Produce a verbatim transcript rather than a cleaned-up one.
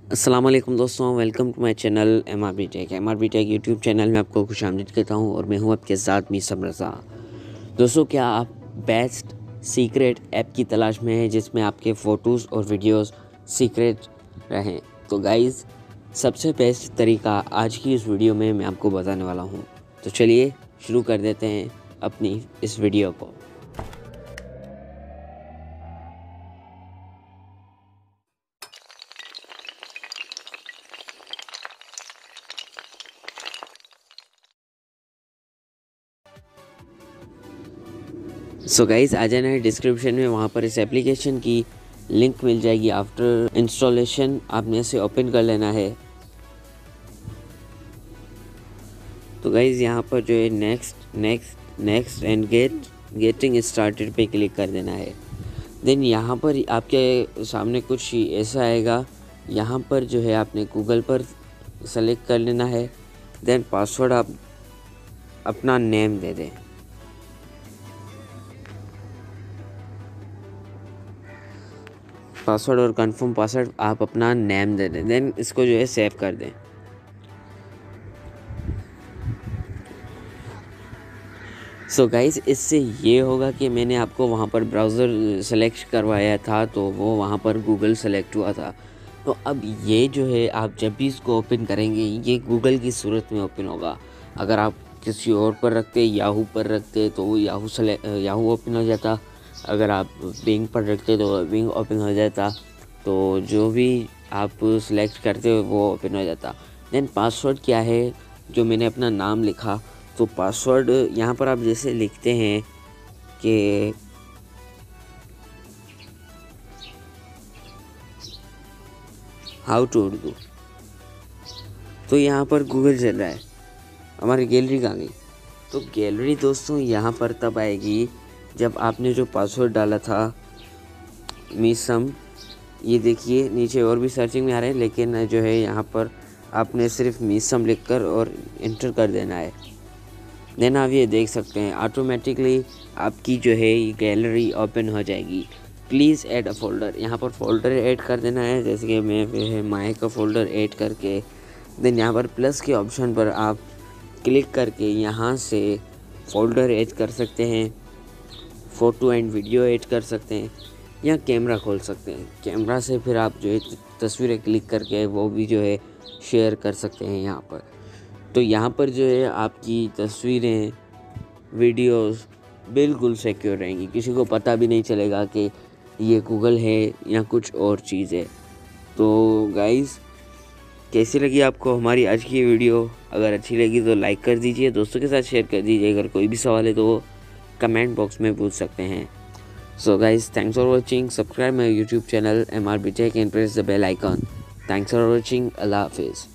अस्सलाम वालेकुम दोस्तों, welcome to my channel M R B tech. M R B tech YouTube channel में आपको खुशामदीद कहता हूँ और मैं हूँ आपके साथ मीसम रज़ा। दोस्तों, क्या आप बेस्ट सीक्रेट ऐप की तलाश में हैं जिसमें आपके फ़ोटोज़ और वीडियोस सीक्रेट रहें? तो गाइज़, सबसे बेस्ट तरीका आज की इस वीडियो में मैं आपको बताने वाला हूँ। तो चलिए शुरू कर देते हैं अपनी इस वीडियो को। सो गाइज़, आ जाना है डिस्क्रिप्शन में, वहाँ पर इस एप्लीकेशन की लिंक मिल जाएगी। आफ्टर इंस्टॉलेशन आपने इसे ओपन कर लेना है। तो गाइज़, यहाँ पर जो है next next next and get getting started पे क्लिक कर देना है। देन यहाँ पर आपके सामने कुछ ऐसा आएगा। यहाँ पर जो है आपने गूगल पर सेलेक्ट कर लेना है। देन पासवर्ड आप अपना नेम दे दें। पासवर्ड और कंफर्म पासवर्ड आप अपना नेम दे दें। देन इसको जो है सेव कर दें। सो so गाइज़, इससे ये होगा कि मैंने आपको वहाँ पर ब्राउज़र सेलेक्ट करवाया था तो वो वहाँ पर गूगल सेलेक्ट हुआ था। तो अब ये जो है आप जब भी इसको ओपन करेंगे ये गूगल की सूरत में ओपन होगा। अगर आप किसी और पर रखते, याहू पर रखते तो वो याहू सेलेक्ट याहू ओपन हो जाता। अगर आप बिंग पर रखते तो बिंग ओपन हो जाता। तो जो भी आप सेलेक्ट करते हो वो ओपन हो जाता। देन पासवर्ड क्या है, जो मैंने अपना नाम लिखा, तो पासवर्ड यहाँ पर आप जैसे लिखते हैं कि हाउ टू उर्दू, तो यहाँ पर गूगल चल रहा है। हमारी गैलरी कहाँ गई? तो गैलरी दोस्तों यहाँ पर तब आएगी जब आपने जो पासवर्ड डाला था मीसम, ये देखिए नीचे और भी सर्चिंग में आ रहे हैं, लेकिन जो है यहाँ पर आपने सिर्फ मीसम लिखकर और इंटर कर देना है। देन आप ये देख सकते हैं ऑटोमेटिकली आपकी जो है ये गैलरी ओपन हो जाएगी। प्लीज़ ऐड अ फोल्डर, यहाँ पर फोल्डर ऐड कर देना है। जैसे कि मैं जो है माय का फोल्डर ऐड करके, देन यहाँ पर प्लस के ऑप्शन पर आप क्लिक करके यहाँ से फोल्डर ऐड कर सकते हैं, फ़ोटो एंड वीडियो ऐड कर सकते हैं, या कैमरा खोल सकते हैं। कैमरा से फिर आप जो है तस्वीरें क्लिक करके वो भी जो है शेयर कर सकते हैं यहाँ पर। तो यहाँ पर जो है आपकी तस्वीरें, वीडियोस बिल्कुल सिक्योर रहेंगी, किसी को पता भी नहीं चलेगा कि ये गूगल है या कुछ और चीज़ है। तो गाइज़, कैसी लगी आपको हमारी आज की वीडियो? अगर अच्छी लगी तो लाइक कर दीजिए, दोस्तों के साथ शेयर कर दीजिए। अगर कोई भी सवाल है तो वो कमेंट बॉक्स में पूछ सकते हैं। So guys, thanks for watching. Subscribe my YouTube channel M R B tech and press the bell icon. Thanks for watching. अल्लाह हाफिज़।